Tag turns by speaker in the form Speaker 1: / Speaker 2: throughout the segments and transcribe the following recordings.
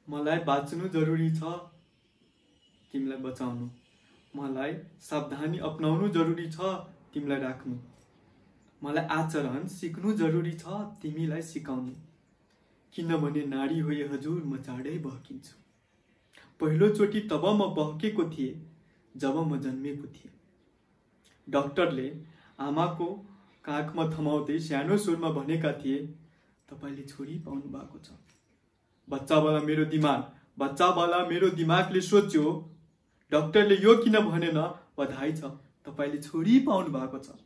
Speaker 1: मलाई बाँच्नु जरुरी छ, तिमीलाई बचाउनु। मलाई सावधानी अपनाउनु जरुरी छ, तिमीलाई राख्नु। मलाई आचरण सिक्नु जरुरी छ, तिमीलाई सिकाउनु। किनभने नारी हो ये हजुर, म चाँडै बहकिन्छु। पहिलोचोटि तब म बहकेको थिएँ जब म जन्मेको थिएँ। डाक्टरले आमाको काखमा थमाउँदै सानो स्वरमा भनेका थिए, तपाईले छोरी पाउनु भएको छ। बच्चावाला मेरो दिमागले सोच्यो, डाक्टरले यो किन भनेन, बधाई छ, तपाईले छोरी पाउनु भएको छ।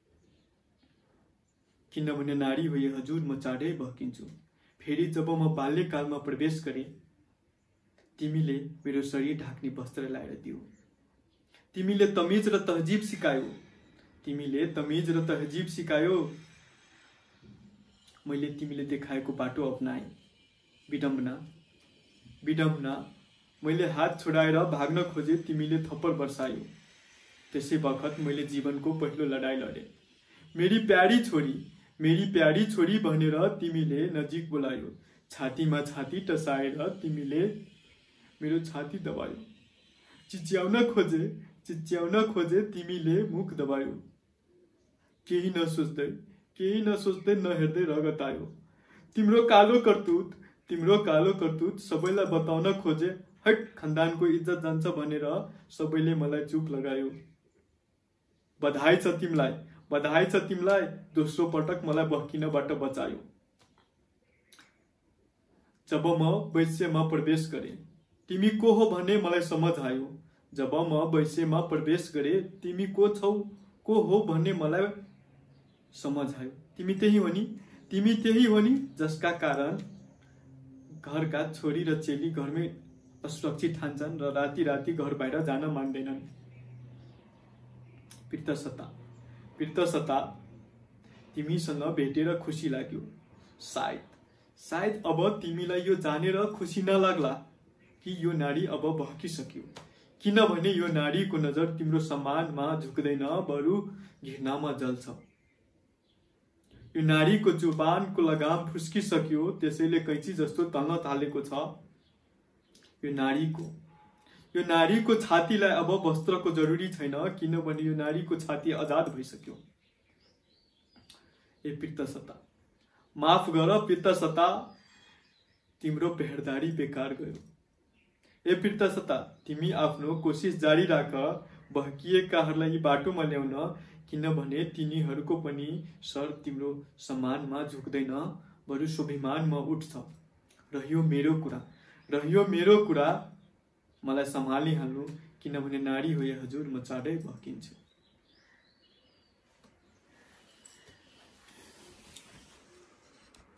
Speaker 1: किनभने नारी हो ये हजुर, म चाँडै बहकिन्छु। फेरि जब म बाल्यकालमा प्रवेश गरेँ, तिमीले मेरो शरीर ढाक्ने वस्त्र लाएर दियो। तिमीले तमिज र तहजिब सिकायो। मैले तिमीले देखाएको बाटो अपनाएँ। विडम्बना मैले हात छोडाएर भाग्न खोजे, तिमीले थप्पड बर्सायो। त्यसै बखत मैले जीवनको पहिलो लडाई लडे। मेरी प्यारी छोरी भनेर तिमीले नजिक बोलायो। छातीमा छाती टसाएर तिमीले मेरो छाती दबायो। चिच्याउन खोजे तिमीले मुख दबायो। केही नसोच्दै नहेर्दै रगत आयो। तिम्रो कालो करतुत सबैलाई बताउन खोजे। हट, खानदानको इज्जत जान्छ भनेर सबैले मलाई चुप लगायो। बधाई छ तिमीलाई, दोस्रो पटक मलाई बहकिनबाट बचायो। जब म वैश्यमा प्रवेश गरे, तिमी को हो भन्ने मलाई समझ आयो। जब म वैश्यमा प्रवेश गरे, तिमी को हो भन्ने मलाई समझ आयो। तिमी त्यही हो नि जसका कारण घरका छोरी र चेली घरमै असुरक्षित ठान्छन् र राति घर बाहिर जान मान्दैनन्। प्रीतसता, तिमीसँग भेटेर खुसी लाग्यो। सायद अब तिमीलाई यो जानेर खुसी नलाग्ला कि यो नारी अब बहकिसक्यो। किनभने यो नारीको नजर तिम्रो सम्मानमा झुक्दैन, बरु घृणामा जल्छ। यो नारीको जुबानको लगाम फुस्किसक्यो, त्यसैले कैंची जस्तो तल्न थालेको छ। यो नारीको छातीलाई अब वस्त्रको जरुरी छैन, किनभने यो नारीको छाती आजाद भइसक्यो। ए प्रीतसता, माफ गर प्रीतसता, तिम्रो पेहरदारी बेकार गयो। ए प्रीतसता, तिमी आफ्नो कोशिश जारी राख, बहकिएकाहरूलाई बाटोमा ल्याउन, किनभने तिनीहरूको पनि सर तिम्रो सम्मानमा झुक्दैन, बरु स्वाभिमानमा उठ्छ। रह्यो मेरो कुरा, मलाई सम्हालिहाल्नु, किनभने नारी हो ये हजुर, म चाँडै बहकिन्छु।